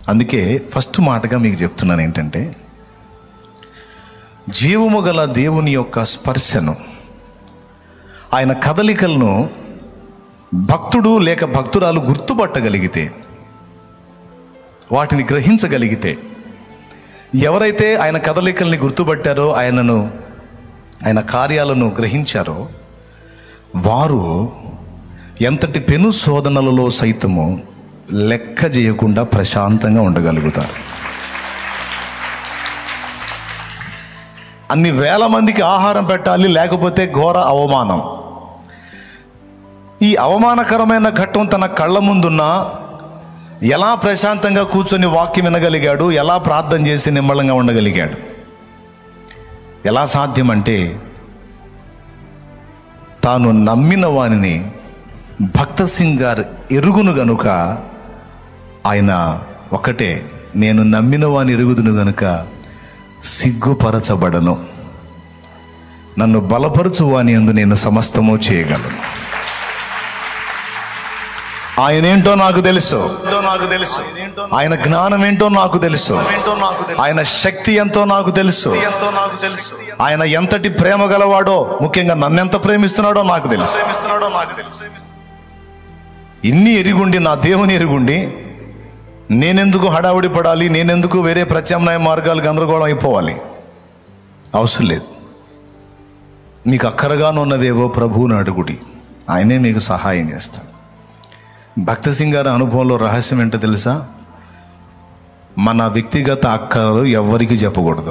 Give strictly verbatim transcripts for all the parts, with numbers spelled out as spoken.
అందుకే ఫస్ట్ మాటగా మీకు చెప్తున్నాను ఏంటంటే, జీవము గల దేవుని యొక్క స్పర్శను, ఆయన కదలికలను భక్తుడు లేక భక్తురాలు గుర్తుపట్టగలిగితే, వాటిని గ్రహించగలిగితే, ఎవరైతే ఆయన కదలికల్ని గుర్తుపట్టారో, ఆయనను ఆయన కార్యాలను గ్రహించారో, వారు ఎంతటి పెను శోధనలలో సైతము లెక్క చేయకుండా ప్రశాంతంగా ఉండగలుగుతారు. అన్ని వేల మందికి ఆహారం పెట్టాలి, లేకపోతే ఘోర అవమానం. ఈ అవమానకరమైన ఘట్టం తన కళ్ళ ముందున్నా ఎలా ప్రశాంతంగా కూర్చొని వాక్యం వినగలిగాడు, ఎలా ప్రార్థన చేసి నిమ్మళంగా ఉండగలిగాడు? ఎలా సాధ్యమంటే, తాను నమ్మిన వానిని భక్త సింగ్ గారు ఎరుగును గనుక ఆయన ఒకటే, నేను నమ్మిన వాని ఎరుగుదును గనుక సిగ్గుపరచబడను, నన్ను బలపరచు వాని యందు నేను సమస్తము చేయగలను. ఆయన ఏంటో నాకు తెలుసు, నాకు తెలుసు ఆయన జ్ఞానం ఏంటో నాకు తెలుసు, ఆయన శక్తి ఎంతో నాకు తెలుసు, ఆయన ఎంతటి ప్రేమ గలవాడో, ముఖ్యంగా నన్ను ఎంత ప్రేమిస్తున్నాడో నాకు తెలుసు. ఇన్ని ఎరుగుండి, నా దేవుని ఎరుగుండి, నేనెందుకు హడావుడి పడాలి, నేనెందుకు వేరే ప్రత్యామ్నాయ మార్గాలు గందరగోళం అయిపోవాలి? అవసరం లేదు. మీకు అక్కరగానున్నవేవో ప్రభువుని అడుగుడి, ఆయనే మీకు సహాయం చేస్తాడు. భక్త సింగ్ గారి అనుభవంలో రహస్యం ఏంటో తెలుసా? మన వ్యక్తిగత అక్కలు ఎవ్వరికి చెప్పకూడదు.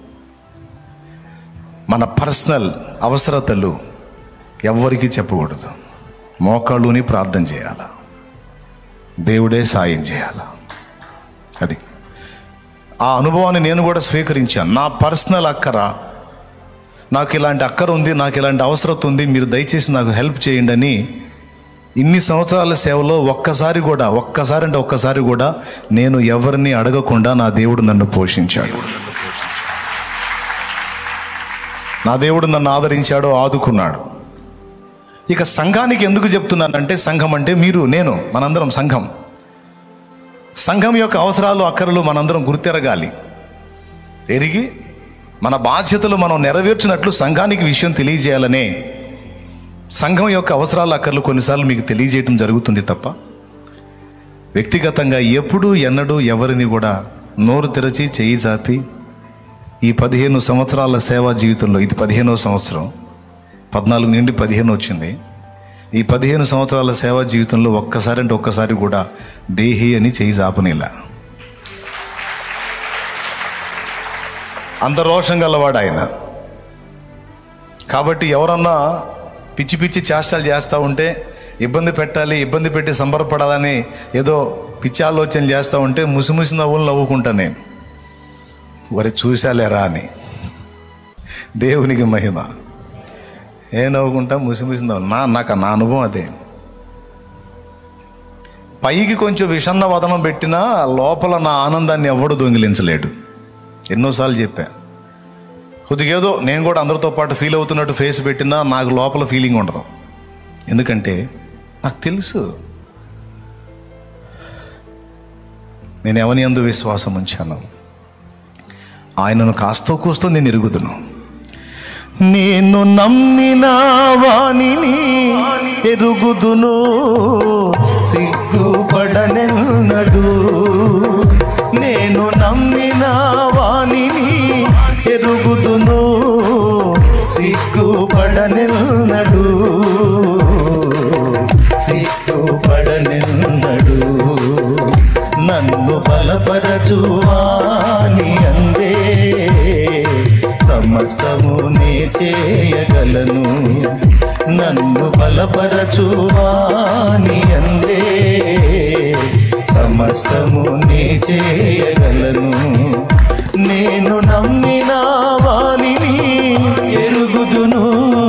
మన పర్సనల్ అవసరతలు ఎవ్వరికి చెప్పకూడదు. మోకాళ్ళుని ప్రార్థన చేయాల, దేవుడే సాయం చేయాల. అది ఆ అనుభవాన్ని నేను కూడా స్వీకరించాను. నా పర్సనల్ అక్కర, నాకు ఇలాంటి అక్కర ఉంది, నాకు ఇలాంటి అవసరత ఉంది, మీరు దయచేసి నాకు హెల్ప్ చేయండి అని ఇన్ని సంవత్సరాల సేవలో ఒక్కసారి కూడా ఒక్కసారి అంటే ఒక్కసారి కూడా నేను ఎవరిని అడగకుండా నా దేవుడు నన్ను పోషించాడు. నా దేవుడు నన్ను ఆదరించాడు, ఆదుకున్నాడు. ఇక సంఘానికి ఎందుకు చెప్తున్నానంటే, సంఘం అంటే మీరు, నేను, మనందరం సంఘం. సంఘం యొక్క అవసరాలు అక్కరలు మనందరం గుర్తెరగాలి. ఎరిగి మన బాధ్యతలు మనం నెరవేర్చినట్లు సంఘానికి విషయం తెలియజేయాలనే సంఘం యొక్క అవసరాలు అక్కర్లు కొన్నిసార్లు మీకు తెలియజేయటం జరుగుతుంది తప్ప, వ్యక్తిగతంగా ఎప్పుడూ ఎన్నడూ ఎవరిని కూడా నోరు తెరచి చేయి చాపి, ఈ పదిహేను సంవత్సరాల సేవా జీవితంలో, ఇది పదిహేనో సంవత్సరం, పద్నాలుగు నుండి పదిహేను వచ్చింది, ఈ పదిహేను సంవత్సరాల సేవా జీవితంలో ఒక్కసారి అంటే ఒక్కసారి కూడా దేహి అని చేయి చాపనిలా. అంత రోషం గలవాడు ఆయన. కాబట్టి ఎవరన్నా పిచ్చి పిచ్చి చేష్టాలు చేస్తూ ఉంటే, ఇబ్బంది పెట్టాలి, ఇబ్బంది పెట్టి సంబరపడాలని ఏదో పిచ్చి ఆలోచనలు చేస్తూ ఉంటే ముసిముసి నవ్వులు నవ్వుకుంటా నేను, వారి చూశాలేరా అని. దేవునికి మహిమ. ఏ నవ్వుకుంటా? ముసిముసి నవ్వు. నా నాకు నా అనుభవం అదే. పైకి కొంచెం విషన్న వదనం పెట్టినా లోపల నా ఆనందాన్ని ఎవడు దొంగిలించలేడు. ఎన్నోసార్లు చెప్పా. కొద్దిగా ఏదో నేను కూడా అందరితో పాటు ఫీల్ అవుతున్నట్టు ఫేస్ పెట్టినా నాకు లోపల ఫీలింగ్ ఉండదు. ఎందుకంటే నాకు తెలుసు నేను ఎవని యందు విశ్వాసం ఉంచాను, ఆయనను కాస్తో కూస్తో నేను ఎరుగుదును. నేను నమ్మిన వానిని ఎరుగుదును, సిగ్గుపడనెన్నడు. నేను నమ్మిన వానిని ఎరుగుదును, సిగ్గుపడనెన్నడు, సిగ్గుపడనెన్నడు. నన్ను బలపరచువాని అందే సమస్తము నే చేయగలను. నన్ను బలపరచువాని అందే సమస్తము నే చేయగలను. నేను నమ్మిన వానిని ఎరుగుదును,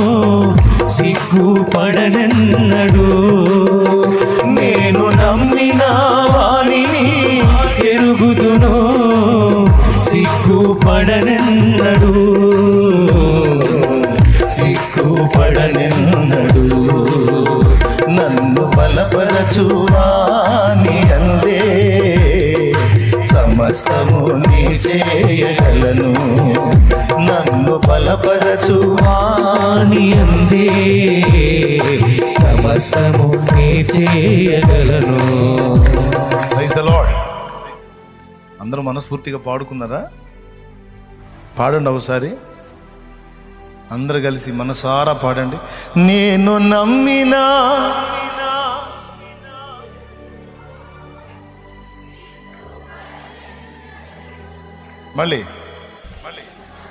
సిగ్గుపడనెన్నడు. నేను నమ్మిన వానిని ఎరుగుదును, సిగ్గుపడనెన్నడు, సిగ్గుపడనెన్నడు. నన్ను బలపరచువాని అందే సమస్తము నీ చేయగలను, నన్ను బలపరచు వాని యందే సమస్తము నీ చేయగలను. Praise the Lord. అందరూ మనస్ఫూర్తిగా పాడుకున్నారా? పాడండి ఒకసారి అందరూ కలిసి మనసారా పాడండి. నేను నమ్మినా మళ్ళీ మళ్ళీ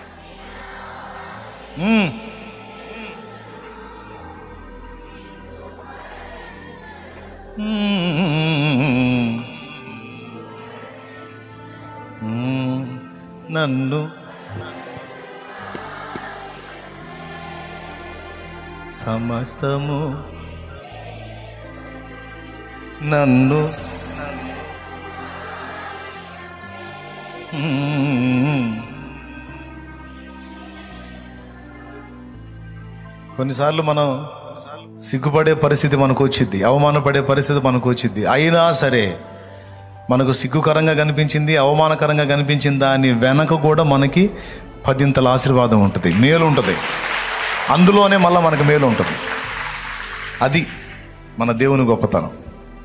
నన్ను సమస్తము నన్ను కొన్నిసార్లు మనం సిగ్గుపడే పరిస్థితి మనకు వచ్చింది, అవమానపడే పరిస్థితి మనకు వచ్చింది. అయినా సరే మనకు సిగ్గుకరంగా కనిపించింది, అవమానకరంగా కనిపించింది, దాని వెనక కూడా మనకి పదింతల ఆశీర్వాదం ఉంటుంది, మేలు ఉంటుంది. అందులోనే మళ్ళీ మనకు మేలు ఉంటుంది. అది మన దేవుని గొప్పతనం.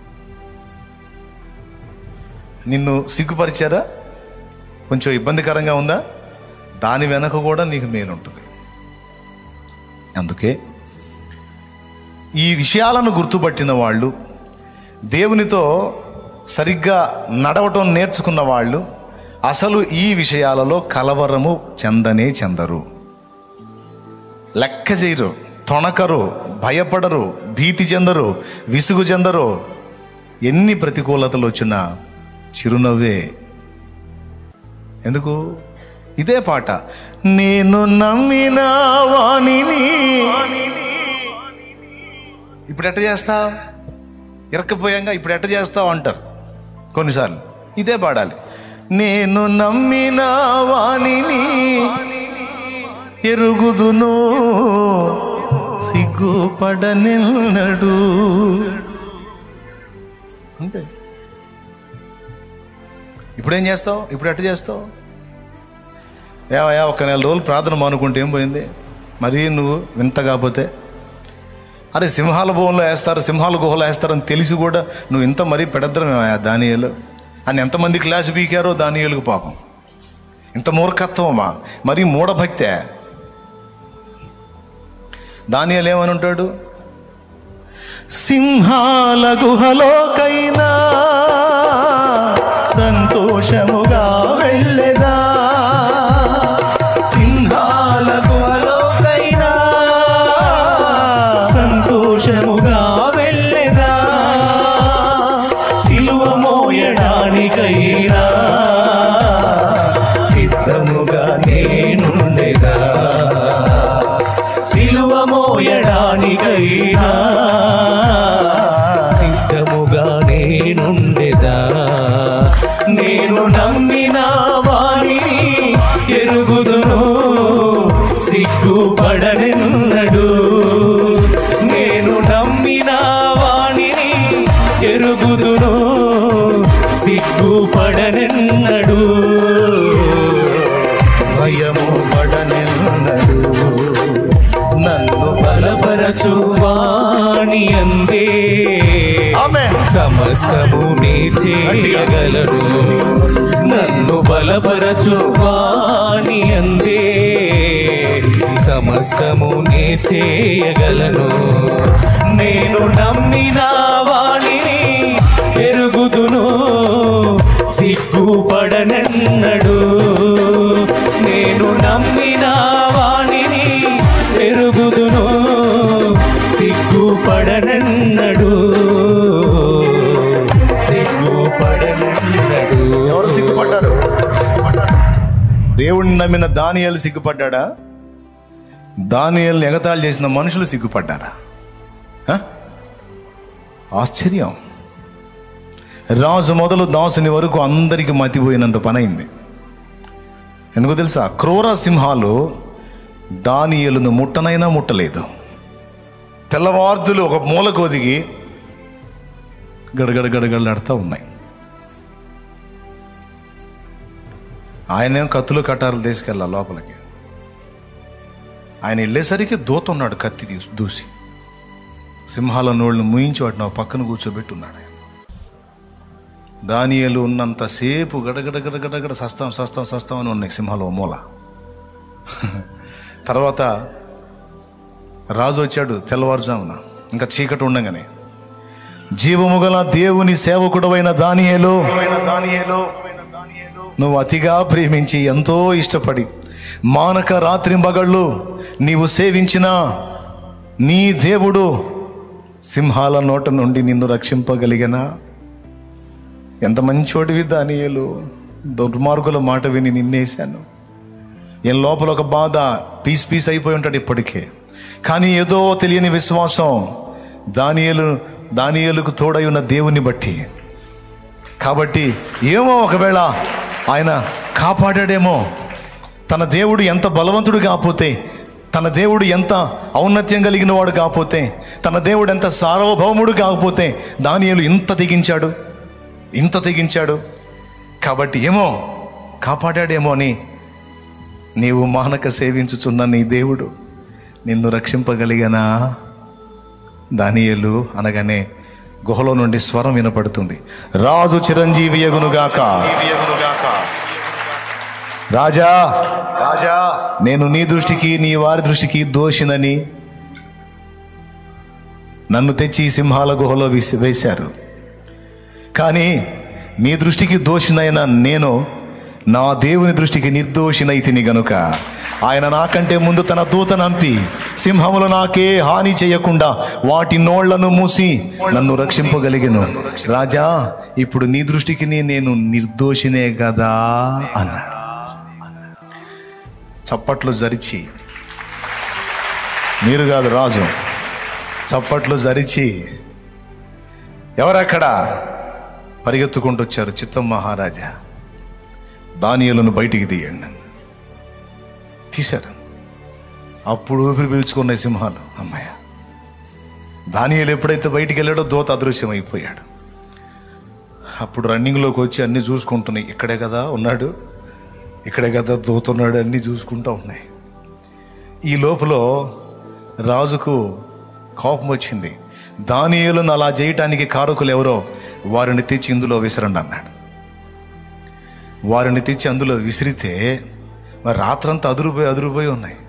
నిన్ను సిగ్గుపరిచారా, కొంచెం ఇబ్బందికరంగా ఉందా, దాని వెనక కూడా నీకు మేలు ఉంటుంది. అందుకే ఈ విషయాలను గుర్తుపట్టిన వాళ్ళు, దేవునితో సరిగ్గా నడవటం నేర్చుకున్న వాళ్ళు అసలు ఈ విషయాలలో కలవరము చెందనే చెందరు, లెక్క చేయరు, తొణకరు, భయపడరు, భీతి చెందరు, విసుగు చెందరు. ఎన్ని ప్రతికూలతలు వచ్చినా చిరునవ్వే. ఎందుకు? ఇదే పాట, నేను నమ్మిన వాణిని. ఇప్పుడు ఎట్ట చేస్తావు, ఇరక్కపోయాంగా ఇప్పుడు ఎట్ట చేస్తావు అంటారు కొన్నిసార్లు. ఇదే పాడాలి, నేను నమ్మిన వాణిని ఎరుగుదును సిగ్గుపడనిన్నడు. అంతే. ఇప్పుడేం చేస్తావు, ఇప్పుడు ఎట్ట చేస్తావు? ఏవయా ఒక నెల రోజులు ప్రార్థన మానుకుంటే ఏం పోయింది? మరీ నువ్వు వింత కాకపోతే, అరే సింహాల భూములో వేస్తారు, సింహాల గుహలో వేస్తారని తెలిసి కూడా నువ్వు ఇంత మరీ పెడద్రమేమయా దానియేలు అని ఎంతమంది క్లాస్ పీకారో దానియేలుకు పాపం. ఇంత మూర్ఖత్వమా, మరీ మూఢభక్తే. దానియేలు ఏమని ఉంటాడు? సింహాల గుహలోకైనా సంతోషముగా వెళ్ళేదా, సింహాల గుహలోకైనా సంతోషముగా వెళ్ళేదా, సిలువ మోయడానికైనా సిద్ధముగా నేనుండేదా, సిలువ మోయడానికైనా సిద్ధముగా నేనుండెదా. నేను నమ్మిన వారిని ఎరుగుదును సిగ్గుపడనిన్నడు, నేను నమ్మిన వాణిని ఎరుగుదును సిగ్గుపడనెన్నడు, భయము పడనిన్నడు, నన్ను బలపరచు వాణి యందే సమస్తము నీ చేయగలరు, నన్ను బలపరచు వాణి యందే సమస్తము నీ చేయగలను. నేను నమ్మిన వాణిని ఎరుగుదును సిగ్గుపడనెన్నడు, నేను నమ్మిన వాణిని ఎరుగుదును సిగ్గుపడనెన్నడు, సిగ్గుపడనెన్నడు. ఎవరు సిగ్గుపడ్డారు? దేవుడిని నమ్మిన దానియేలు సిగ్గుపడ్డా? దానియేలుని ఎగతాళి చేసిన మనుషులు సిగ్గుపడ్డారా? ఆశ్చర్యం. రాజు మొదలు దాసుని వరకు అందరికి మతిపోయినంత పని అయింది. ఎందుకో తెలుసా? క్రూర సింహాలు దానియేలును ముట్టనైనా ముట్టలేదు. తెల్లవార్దులు ఒక మూలకు ఒదిగి గడగడ గడగడలాడుతూ ఉన్నాయి. ఆయనేం కత్తులు కట్టారులు తీసుకెళ్ళా లోపలికి. ఆయన వెళ్ళేసరికి దూత ఉన్నాడు, కత్తి తీసి దూసి సింహాల నోళ్ళని ముయించి వాటిని ఆ పక్కన కూర్చోబెట్టున్నాడు. ఆయన దానియేలు ఉన్నంతసేపు గడగడ గడగడగడ సస్తాం సస్తాం సస్తాం అని ఉన్నాయి సింహాలు మూల. తర్వాత రాజు వచ్చాడు తెల్లవారుజామున, ఇంకా చీకటి ఉండగానే, జీవము గల దేవుని సేవకుడవైన దానియేలు, నువ్వు అతిగా ప్రేమించి ఎంతో ఇష్టపడి మానక రాత్రింబగళ్ళు నీవు సేవించిన నీ దేవుడు సింహాల నోట నుండి నిన్ను రక్షింపగలిగనా? ఎంత మంచోడివి దానియేలు, దుర్మార్గుల మాట విని నిన్నేశాను. ఎన్ లోపల ఒక బాధ, పీస్ పీస్ అయిపోయి ఉంటాడు ఇప్పటికే, కానీ ఏదో తెలియని విశ్వాసం దానియేలు దానియేలుకు తోడై ఉన్న దేవుని బట్టి. కాబట్టి ఏమో ఒకవేళ ఆయన కాపాడాడేమో. తన దేవుడు ఎంత బలవంతుడు కాకపోతే, తన దేవుడు ఎంత ఔన్నత్యం కలిగిన వాడు కాకపోతే, తన దేవుడు ఎంత సార్వభౌముడు కాకపోతే దానియేలు ఇంత తెగించాడు ఇంత తెగించాడు కాబట్టి ఏమో కాపాడాడేమో అని నీవు మానక సేవించుచున్న నీ దేవుడు నిన్ను రక్షింపగలిగనా? దానియేలు అనగానే గుహలో నుండి స్వరం వినపడుతుంది, రాజు చిరంజీవి యగునుగాక. రాజా రాజా నేను నీ దృష్టికి నీ వారి దృష్టికి దోషినని నన్ను తెచ్చి సింహాల గుహలో వేసి వేశారు. కానీ మీ దృష్టికి దోషినైన నేను నా దేవుని దృష్టికి నిర్దోషినైతిని గనుక ఆయన నాకంటే ముందు తన దూతను పంపి సింహములు నాకే హాని చేయకుండా వాటి నోళ్లను మూసి నన్ను రక్షింపగలిగెను. రాజా, ఇప్పుడు నీ దృష్టికి నేను నిర్దోషినే కదా అన్నాడు. చప్పట్లు జరిచి, మీరు కాదు రాజు, చప్పట్లు జరిచి ఎవరక్కడ పరిగెత్తుకుంటూ వచ్చారు. చిత్తం మహారాజా, దానియేలును బయటికి తీయండి. తీశారు. అప్పుడు ఊపిరి పీల్చుకున్న సింహాలు. అమ్మాయ, దానియేలు ఎప్పుడైతే బయటికి వెళ్ళాడో దూత అదృశ్యం అయిపోయాడు. అప్పుడు రన్నింగ్లోకి వచ్చి అన్నీ చూసుకుంటున్నాయి. ఇక్కడే కదా ఉన్నాడు, ఇక్కడే కదా దూతున్నాడు, అన్నీ చూసుకుంటూ ఉన్నాయి. ఈ లోపల రాజుకు కోపం వచ్చింది. దానియేలును అలా చేయటానికి కారకులు ఎవరో వారిని తెచ్చి ఇందులో విసరండి అన్నాడు. వారిని తెచ్చి అందులో విసిరితే మరి రాత్రంతా అదురుపోయి అదురుపోయి ఉన్నాయి.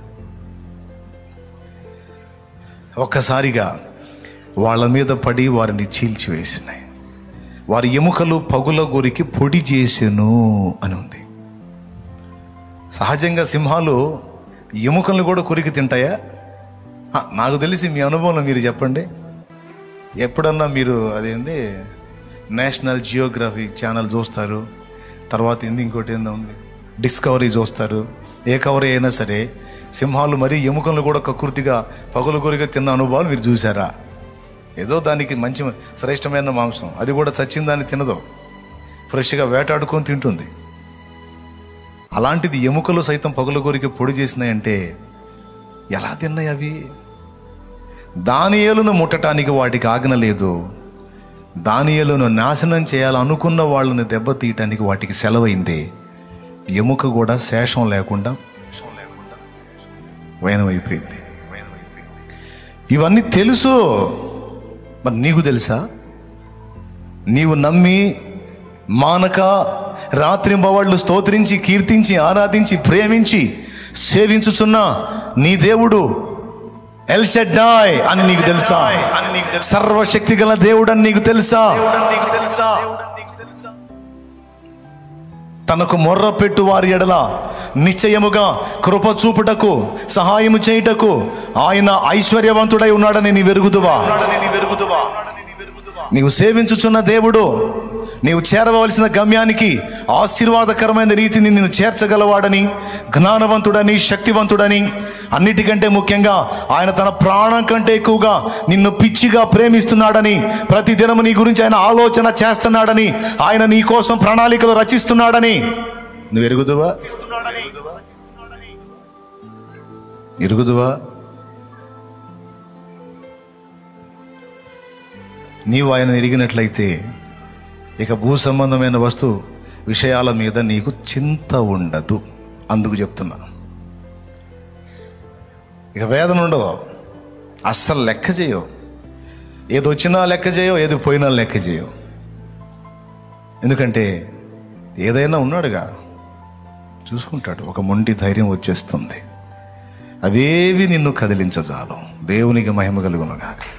ఒక్కసారిగా వాళ్ళ మీద పడి వారిని చీల్చివేసినాయి. వారి ఎముకలు పగుల గురికి పొడి చేసెను అని ఉంది. సహజంగా సింహాలు ఎముకలను కూడా కొరికి తింటాయా? నాకు తెలిసి మీ అనుభవంలో మీరు చెప్పండి. ఎప్పుడన్నా మీరు అదేంది నేషనల్ జియోగ్రఫీ ఛానల్ చూస్తారు, తర్వాత ఏంది ఇంకోటి ఏందో ఉంది డిస్కవరీ చూస్తారు. ఏ కవరీ అయినా సరే సింహాలు మరీ ఎముకలను కూడా కకృతిగా పగులు కొరిగా తిన్న అనుభవాలు మీరు చూసారా? ఏదో దానికి మంచి శ్రేష్టమైన మాంసం, అది కూడా చచ్చిన దాన్ని తినదు, ఫ్రెష్గా వేటాడుకొని తింటుంది. అలాంటిది ఎముకలు సైతం పగులు కొరికి పొడి చేసినాయంటే ఎలా తిన్నాయి అవి? దానియేలును ముట్టడానికి వాటికి ఆజ్ఞ లేదు. దానియేలును నాశనం చేయాలనుకున్న వాళ్ళని దెబ్బతీయటానికి వాటికి సెలవైంది. ఎముక కూడా శేషం లేకుండా వైనమైపోయింది. ఇవన్నీ తెలుసు, మరి నీకు తెలుసా? నీవు నమ్మి మానక రాత్రింబవళ్ళు స్తోత్రించి కీర్తించి ఆరాధించి ప్రేమించి సేవించుచున్న నీ దేవుడు ఎల్ షడ్డాయ్ అని నీకు తెలుసా? సర్వశక్తి గల దేవుడు అని నీకు తెలుసా? తనకు మొర్ర పెట్టు వారి ఎడల నిశ్చయముగా కృప చూపుటకు సహాయము చేయుటకు ఆయన ఐశ్వర్యవంతుడై ఉన్నాడని నీ వెరుగుదువా? నీవు సేవించుచున్న దేవుడు నీవు చేరవలసిన గమ్యానికి ఆశీర్వాదకరమైన రీతిని నిన్ను చేర్చగలవాడని, జ్ఞానవంతుడని, శక్తివంతుడని, అన్నిటికంటే ముఖ్యంగా ఆయన తన ప్రాణం కంటే ఎక్కువగా నిన్ను పిచ్చిగా ప్రేమిస్తున్నాడని, ప్రతి దినము నీ గురించి ఆయన ఆలోచన చేస్తున్నాడని, ఆయన నీ కోసం ప్రణాళికలు రచిస్తున్నాడని నువ్వు ఎరుగుదువా? ఎరుగుదువా? నీవు ఆయన ఎరిగినట్లయితే ఇక భూ సంబంధమైన వస్తువు విషయాల మీద నీకు చింత ఉండదు. అందుకు చెప్తున్నా, ఇక వేదన ఉండవు, అస్సలు లెక్క చేయవు. ఏది వచ్చినా లెక్క చేయవు, ఏది పోయినా లెక్క చేయవు. ఎందుకంటే ఏదైనా ఉన్నాడుగా, చూసుకుంటాడు. ఒక మొండి ధైర్యం వచ్చేస్తుంది. అవేవి నిన్ను కదిలించజాలం. దేవునికి మహిమ కలుగునుగాక.